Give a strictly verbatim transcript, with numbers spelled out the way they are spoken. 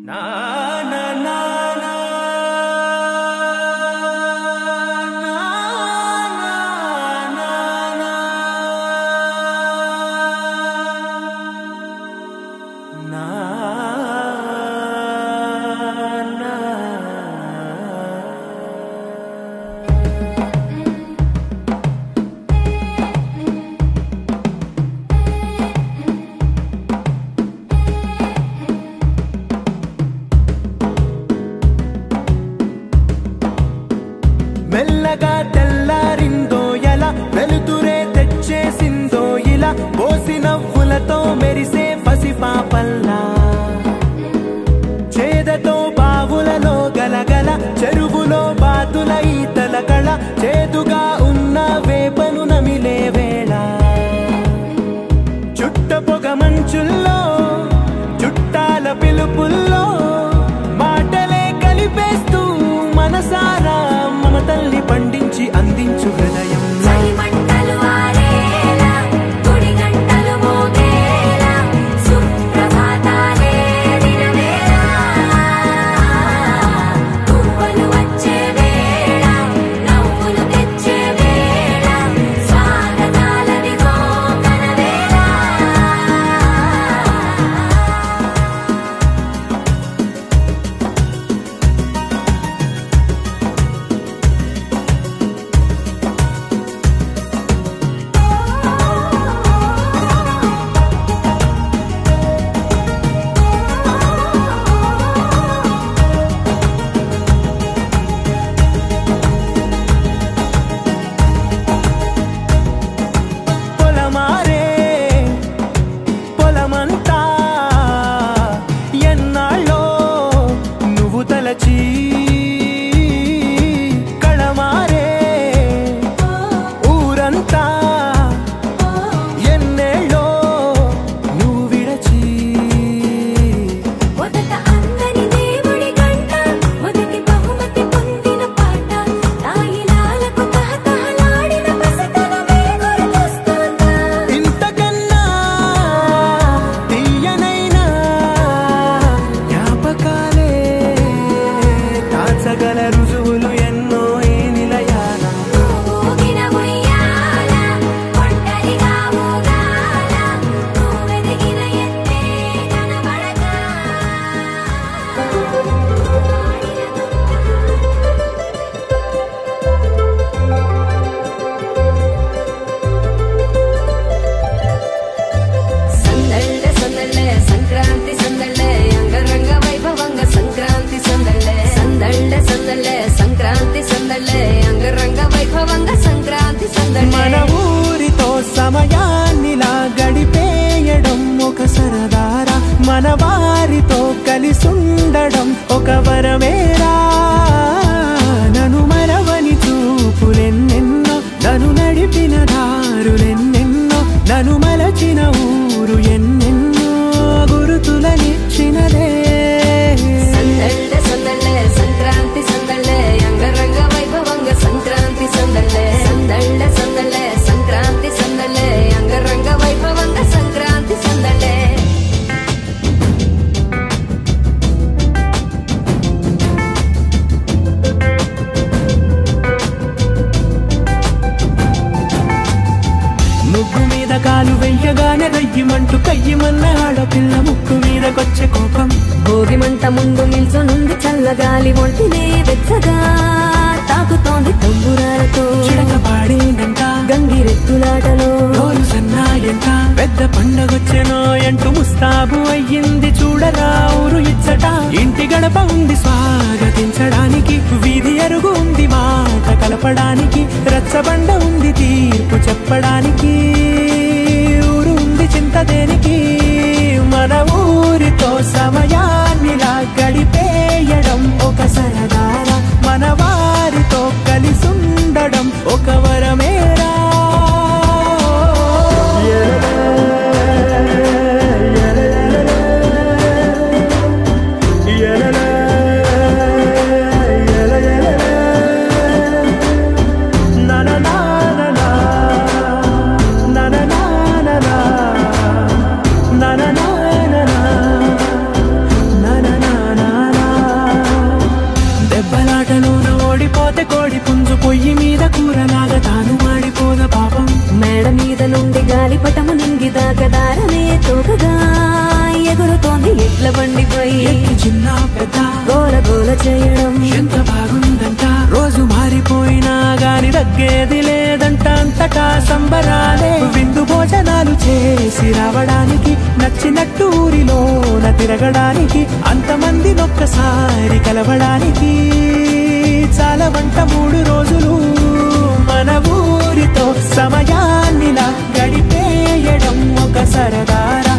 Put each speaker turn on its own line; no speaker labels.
మెల్లగా తెల్లారిందో ఎలా వెలుతురే తెచ్చేసిందో ఇలా పోసి నవ్వులతో మెరిసే పసిపాపల్లా చేదతో బావులలో గలగల చెరువులో బాతుల ఈతల కళ చేదుగా ఉన్న వేపను నమిలే వేళ చుట్ట పొగ మంచుల్లో చుట్టాల పిలుపుల్లో మాటలే కలిపేస్తూ మనసారా మమతల్ని పండించి అందించు హృదయం కళమారే ఊరంతా ఎన్నేళ్ళో నువ్వు విడచి
మొదట అందని దేవుడి గంట మొదటి బహుమతి పొందిన పాట తాయిలాలకు తహతహలాడిన పసితనమే గుర్తొస్తుందా
ఇంతకన్నా తీయనైనా జ్ఞాపకాలే తాచగల రుజువులు ఎన్నో ఈ నిలయాల
ఊగిన ఉయ్యాల ఒంటరిగా ఊగాల నువ్వెదిగిన ఎత్తే కనబడక సందళ్ళే సందళ్ళే సంక్రాంతి సందళ్ళే అంగరంగ వైభవంగ సంక్రాంతి సందళ్ళే సందళ్ళే సందళ్ళే సంక్రాంతి సందళ్ళే అంగరంగ వైభవంగ సంక్రాంతి సందళ్ళే
మన ఊరితో సమయాన్నిలా గడిపేయడం ఒక సరదారా మన వారితో కలిసుండడం ఒక వరమేరా నన్ను మరవని చూపులెన్నెన్నో నన్ను నడిపిన దారులెన్నెన్నో నన్ను మలచిన ఊరు ఎన్నెన్నో గురుతులనిచ్చినదే
సందళ్ళే సందళ్ళే సంక్రాంతి సందళ్ళే అంగరంగ వైభవంగ సంక్రాంతి సందళ్ళే సందళ్ళే సందళ్ళే సంక్రాంతి సందళ్ళే అంగరంగ వైభవంగ సంక్రాంతి సందళ్ళే
ముగ్గు మీద కాలు వెయ్యగానే రయ్యమంటూ కయ్యమన్న ఆడపిల్ల ముక్కు మీదకొచ్చే కోపం
భోగి మంట ముందు నిల్చొనుంది చల్లగాలి ఒంటినే వెచ్చగా తాకుతోంది తంబురాలతో
చిడక పాడేనంట
గంగిరెత్తులాటలో
రోజు సన్నాయంట పెద్ద పండగొచ్చెనో అంటూ ముస్తాబు అయ్యింది చూడరా ఊరు ఇచ్చట ఇంటి గడప ఉంది స్వాగతించడానికి వీధి అరుగు ఉంది మాట కలపడానికి రచ్చబండ ఉంది తీర్పు చెప్పడానికి ఊరు ఉంది చింత దేనికి మన ఊరితో సమయాన్నిలా గడిపేయడం ఒక సరదారా మన వారితో కలిసుండడం ఒక వరమేరా na చిన్న పెద్ద
గోల గోల చేయడం
ఎంత బాగుందంట. రోజు మారిపోయినా గాని తగ్గేది లేదంట. అంతటా సంబరాలే విందు భోజనాలు చేసి రావడానికి, నచ్చినట్టు ఊరిలోన తిరగడానికి, అంతమంది ఒక్కసారి కలవడానికి చాలా వంట మూడు రోజులు మన ఊరితో సమయాన్నిలా గడిపేయడం ఒక సరదారా.